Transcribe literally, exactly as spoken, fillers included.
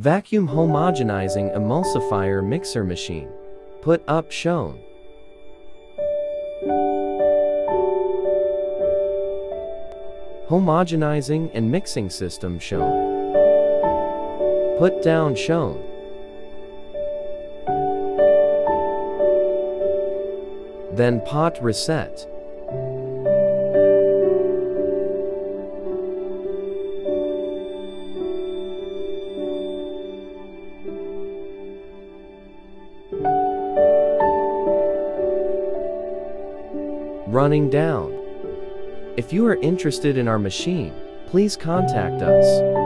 Vacuum homogenizing emulsifier mixer machine. Put up shown. Homogenizing and mixing system shown. Put down shown. Then pot reset. Running down. If you are interested in our machine, please contact us.